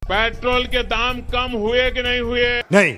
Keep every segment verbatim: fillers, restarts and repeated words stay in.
Petrol के दाम कम हुए कि नहीं हुए? नहीं।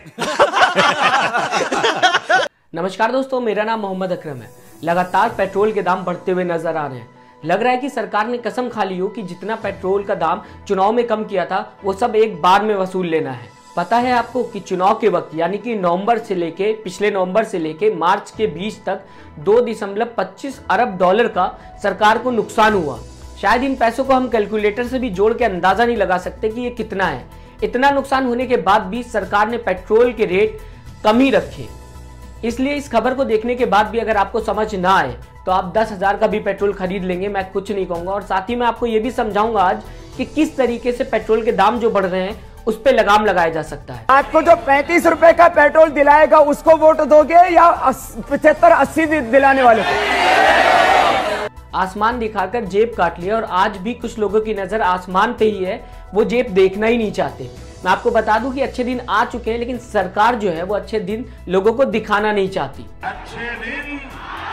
नमस्कार दोस्तों, मेरा नाम मोहम्मद अकरम है। लगातार पेट्रोल के दाम बढ़ते हुए नजर आ रहे हैं। लग रहा है कि सरकार ने कसम खा ली हो कि जितना पेट्रोल का दाम चुनाव में कम किया था वो सब एक बार में वसूल लेना है। पता है आपको कि चुनाव के वक्त यानी कि नवंबर से लेके पिछले नवंबर से लेके मार्च के बीच तक दो दशमलव पच्चीस अरब डॉलर का सरकार को नुकसान हुआ। शायद इन पैसों को हम कैलकुलेटर से भी जोड़ के अंदाजा नहीं लगा सकते कि ये कितना है। इतना नुकसान होने के बाद भी सरकार ने पेट्रोल के रेट कम ही रखे। इसलिए इस खबर को देखने के बाद भी अगर आपको समझ ना आए तो आप दस हजार का भी पेट्रोल खरीद लेंगे, मैं कुछ नहीं कहूंगा। और साथ ही मैं आपको ये भी समझाऊंगा आज कि किस तरीके से पेट्रोल के दाम जो बढ़ रहे हैं उस पे लगाम लगाया जा सकता है। आपको जो पैंतीस रुपए का पेट्रोल दिलाएगा उसको वोट दोगे या पचहत्तर अस्सी दिलाने वाले को? आसमान दिखाकर जेब काट लिया और आज भी कुछ लोगों की नजर आसमान पे ही है, वो जेब देखना ही नहीं चाहते। मैं आपको बता दूं कि अच्छे दिन आ चुके हैं, लेकिन सरकार जो है वो अच्छे दिन लोगों को दिखाना नहीं चाहती। अच्छे दिन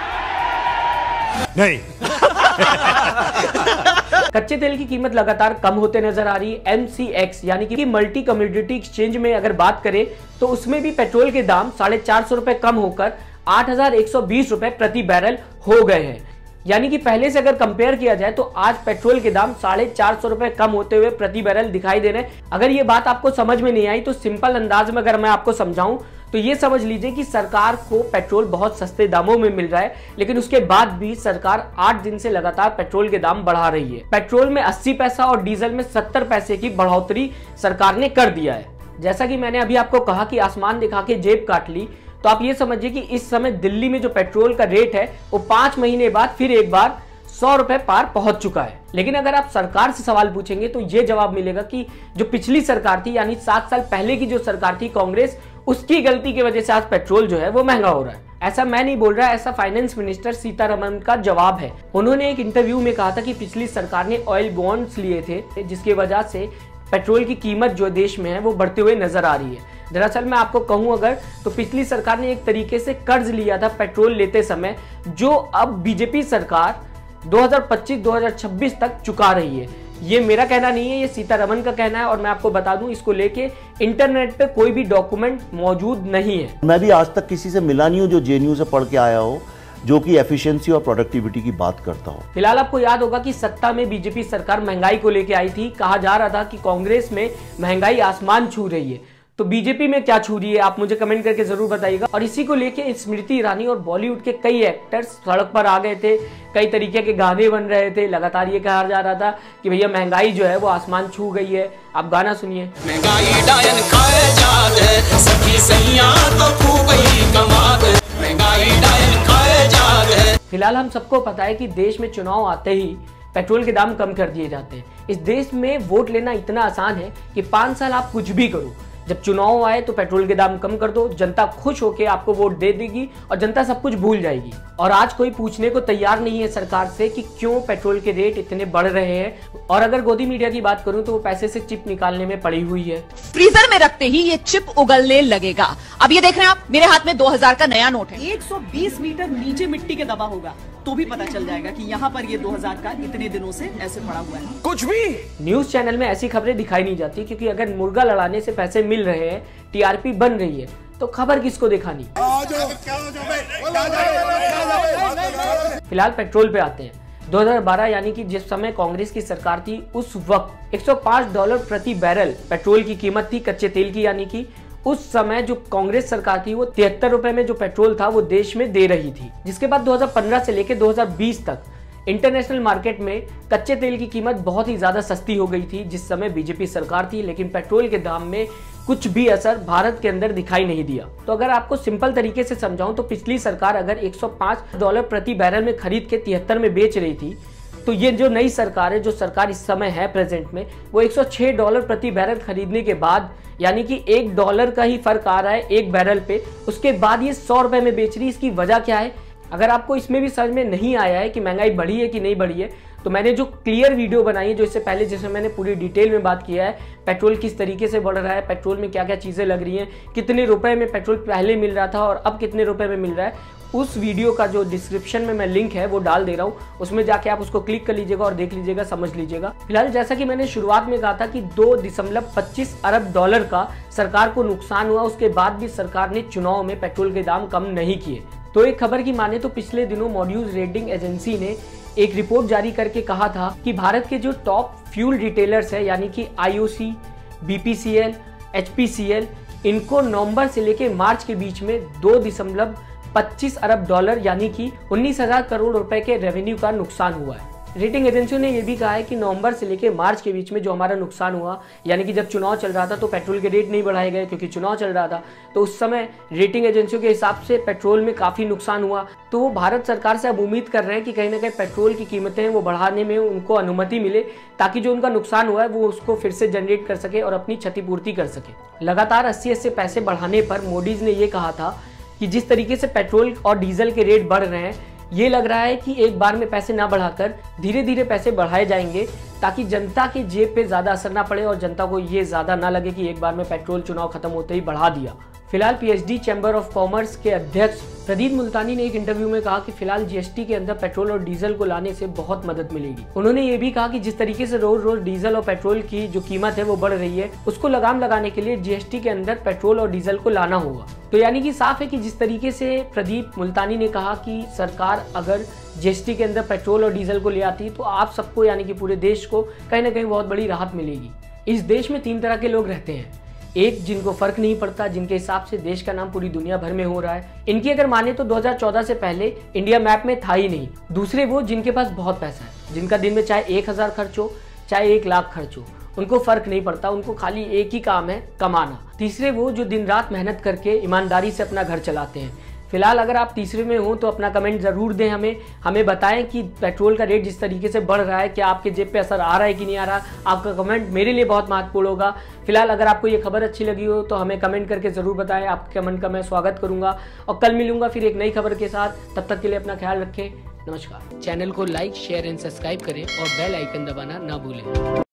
नहीं। कच्चे तेल की कीमत लगातार कम होते नजर आ रही है। एम सी एक्स यानी कि मल्टी कमोडिटी एक्सचेंज में अगर बात करें तो उसमें भी पेट्रोल के दाम साढ़े चार सौ रुपए कम होकर आठ हजार एक सौ बीस रुपए प्रति बैरल हो गए हैं। यानी कि पहले से अगर कंपेयर किया जाए तो आज पेट्रोल के दाम साढ़े चार सौ रुपए कम होते हुए प्रति बैरल दिखाई दे रहे हैं। अगर ये बात आपको समझ में नहीं आई तो सिंपल अंदाज में अगर मैं आपको समझाऊं तो ये समझ लीजिए कि सरकार को पेट्रोल बहुत सस्ते दामों में मिल रहा है, लेकिन उसके बाद भी सरकार आठ दिन से लगातार पेट्रोल के दाम बढ़ा रही है। पेट्रोल में अस्सी पैसा और डीजल में सत्तर पैसे की बढ़ोतरी सरकार ने कर दिया है। जैसा कि मैंने अभी आपको कहा कि आसमान दिखा के जेब काट ली, तो आप ये समझिए कि इस समय दिल्ली में जो पेट्रोल का रेट है वो पांच महीने बाद फिर एक बार सौ रुपए पार पहुंच चुका है। लेकिन अगर आप सरकार से सवाल पूछेंगे तो ये जवाब मिलेगा कि जो पिछली सरकार थी यानी सात साल पहले की जो सरकार थी कांग्रेस, उसकी गलती की वजह से आज पेट्रोल जो है वो महंगा हो रहा है। ऐसा मैं नहीं बोल रहा, ऐसा फाइनेंस मिनिस्टर सीतारमण का जवाब है। उन्होंने एक इंटरव्यू में कहा था कि पिछली सरकार ने ऑयल बॉन्ड्स लिए थे जिसकी वजह से पेट्रोल की कीमत जो देश में है वो बढ़ते हुए नजर आ रही है। दरअसल मैं आपको कहूं अगर तो पिछली सरकार ने एक तरीके से कर्ज लिया था पेट्रोल लेते समय, जो अब बीजेपी सरकार दो हज़ार पच्चीस दो हज़ार छब्बीस तक चुका रही है। ये मेरा कहना नहीं है, ये सीतारमण का कहना है। और मैं आपको बता दूं इसको लेके इंटरनेट पे कोई भी डॉक्यूमेंट मौजूद नहीं है। मैं भी आज तक किसी से मिला नहीं हूं जो जेएनयू से पढ़ के आया हो जो कि एफिशिएंसी और प्रोडक्टिविटी की बात करता हो। फिलहाल आपको याद होगा कि सत्ता में बीजेपी सरकार महंगाई को लेके आई थी। कहा जा रहा था कि कांग्रेस में महंगाई आसमान छू रही है, तो बीजेपी में क्या छू रही है आप मुझे कमेंट करके जरूर बताइएगा। और इसी को लेके स्मृति ईरानी और बॉलीवुड के कई एक्टर्स सड़क पर आ गए थे, कई तरीके के गाने बन रहे थे। लगातार ये कहा जा रहा था कि भैया महंगाई जो है वो आसमान छू गई है। आप गाना सुनिए। महंगाई डायन खाए जात है, सखी सैया तो खूब ही कमात है, महंगाई डायन खाए जात है। फिलहाल हम सबको पता है कि देश में चुनाव आते ही पेट्रोल के दाम कम कर दिए जाते हैं। इस देश में वोट लेना इतना आसान है कि पांच साल आप कुछ भी करो, जब चुनाव आए तो पेट्रोल के दाम कम कर दो, जनता खुश होकर आपको वोट दे देगी और जनता सब कुछ भूल जाएगी। और आज कोई पूछने को तैयार नहीं है सरकार से कि क्यों पेट्रोल के रेट इतने बढ़ रहे हैं। और अगर गोदी मीडिया की बात करूं तो वो पैसे से चिप निकालने में पड़ी हुई है। फ्रीजर में रखते ही ये चिप उगलने लगेगा। अब ये देख रहे हैं आप, मेरे हाथ में दो हजार का नया नोट है। एक सौ बीस मीटर नीचे मिट्टी के दबा होगा तो भी पता चल जाएगा कि यहाँ पर ये दो हजार का इतने दिनों से ऐसे पड़ा हुआ है। कुछ भी न्यूज चैनल में ऐसी खबरें दिखाई नहीं जाती, क्योंकि अगर मुर्गा लड़ाने से पैसे मिल रहे हैं, टीआरपी बन रही है, तो खबर किसको दिखानी। फिलहाल पेट्रोल पे आते हैं। दो हज़ार बारह यानी कि जिस समय कांग्रेस की सरकार थी उस वक्त एक सौ पाँच डॉलर प्रति बैरल पेट्रोल की कीमत थी कच्चे तेल की। यानी कि उस समय जो कांग्रेस सरकार थी वो तिहत्तर रुपए में जो पेट्रोल था वो देश में दे रही थी। जिसके बाद दो हज़ार पंद्रह से लेकर दो हज़ार बीस तक इंटरनेशनल मार्केट में कच्चे तेल की कीमत बहुत ही ज्यादा सस्ती हो गई थी जिस समय बीजेपी सरकार थी, लेकिन पेट्रोल के दाम में कुछ भी असर भारत के अंदर दिखाई नहीं दिया। तो अगर आपको सिंपल तरीके से समझाऊं तो पिछली सरकार अगर एक सौ पाँच डॉलर प्रति बैरल में खरीद के तिहत्तर में बेच रही थी, तो ये जो नई सरकार है, जो सरकार इस समय है प्रेजेंट में, वो एक सौ छह डॉलर प्रति बैरल खरीदने के बाद यानी कि एक डॉलर का ही फर्क आ रहा है एक बैरल पे, उसके बाद ये सौ रुपए में बेच रही है। इसकी वजह क्या है? अगर आपको इसमें भी समझ में नहीं आया है कि महंगाई बढ़ी है कि नहीं बढ़ी है, तो मैंने जो क्लियर वीडियो बनाई है, जो इससे पहले जिसमें मैंने पूरी डिटेल में बात किया है, पेट्रोल किस तरीके से बढ़ रहा है, पेट्रोल में क्या क्या चीज़ें लग रही हैं, कितने रुपए में पेट्रोल पहले मिल रहा था और अब कितने रुपए में मिल रहा है, उस वीडियो का जो डिस्क्रिप्शन में मैं लिंक है वो डाल दे रहा हूँ, उसमें जाके आप उसको क्लिक कर लीजिएगा और देख लीजिएगा, समझ लीजिएगा। फिलहाल जैसा कि मैंने शुरुआत में कहा था कि दो दशमलव पच्चीस अरब डॉलर का सरकार को नुकसान हुआ, उसके बाद भी सरकार ने चुनाव में पेट्रोल के दाम कम नहीं किए। तो एक खबर की माने तो पिछले दिनों मॉड्यूल्स रेटिंग एजेंसी ने एक रिपोर्ट जारी करके कहा था कि भारत के जो टॉप फ्यूल रिटेलर्स है यानी कि I O C, B P C L, H P C L, इनको नवंबर से लेकर मार्च के बीच में दो दशमलव पच्चीस अरब डॉलर यानी कि उन्नीस हजार करोड़ रुपए के रेवेन्यू का नुकसान हुआ है। रेटिंग एजेंसियों ने यह भी कहा है कि नवंबर से लेकर मार्च के बीच में जो हमारा नुकसान हुआ, यानी कि जब चुनाव चल रहा था तो पेट्रोल के रेट नहीं बढ़ाए गए क्योंकि चुनाव चल रहा था, तो उस समय रेटिंग एजेंसियों के हिसाब से पेट्रोल में काफी नुकसान हुआ। तो वो भारत सरकार से अब उम्मीद कर रहे हैं कि कहीं ना कहीं पेट्रोल की कीमतें वो बढ़ाने में उनको अनुमति मिले, ताकि जो उनका नुकसान हुआ है वो उसको फिर से जनरेट कर सके और अपनी क्षतिपूर्ति कर सके। लगातार अस्सी अस्सी पैसे बढ़ाने पर मोडीज ने यह कहा था कि जिस तरीके से पेट्रोल और डीजल के रेट बढ़ रहे हैं, ये लग रहा है कि एक बार में पैसे ना बढ़ाकर धीरे धीरे पैसे बढ़ाए जाएंगे, ताकि जनता के जेब पे ज्यादा असर ना पड़े और जनता को ये ज्यादा ना लगे कि एक बार में पेट्रोल चुनाव खत्म होते ही बढ़ा दिया। फिलहाल P H D chamber of commerce के अध्यक्ष प्रदीप मुल्तानी ने एक इंटरव्यू में कहा कि फिलहाल जी एस टी के अंदर पेट्रोल और डीजल को लाने से बहुत मदद मिलेगी। उन्होंने ये भी कहा कि जिस तरीके से रोज रोज डीजल और पेट्रोल की जो कीमत है वो बढ़ रही है, उसको लगाम लगाने के लिए जी एस टी के अंदर पेट्रोल और डीजल को लाना होगा। तो यानी कि साफ है कि जिस तरीके से प्रदीप मुल्तानी ने कहा कि सरकार अगर जी एस टी के अंदर पेट्रोल और डीजल को ले आती तो आप सबको यानी कि पूरे देश को कहीं ना कहीं बहुत बड़ी राहत मिलेगी। इस देश में तीन तरह के लोग रहते हैं, एक जिनको फर्क नहीं पड़ता, जिनके हिसाब से देश का नाम पूरी दुनिया भर में हो रहा है, इनकी अगर माने तो दो हज़ार चौदह से पहले इंडिया मैप में था ही नहीं। दूसरे वो जिनके पास बहुत पैसा है, जिनका दिन में चाहे एक हजार खर्च हो चाहे एक लाख खर्च हो, उनको फर्क नहीं पड़ता, उनको खाली एक ही काम है, कमाना। तीसरे वो जो दिन रात मेहनत करके ईमानदारी से अपना घर चलाते हैं। फिलहाल अगर आप तीसरे में हो तो अपना कमेंट जरूर दें, हमें हमें बताएं कि पेट्रोल का रेट जिस तरीके से बढ़ रहा है क्या आपके जेब पे असर आ रहा है कि नहीं आ रहा। आपका कमेंट मेरे लिए बहुत महत्वपूर्ण होगा। फिलहाल अगर आपको ये खबर अच्छी लगी हो तो हमें कमेंट करके जरूर बताएं, आपके कमेंट का मैं स्वागत करूंगा और कल मिलूंगा फिर एक नई खबर के साथ। तब तक के लिए अपना ख्याल रखें। नमस्कार। चैनल को लाइक, शेयर एंड सब्सक्राइब करें और बेल आइकन दबाना ना भूलें।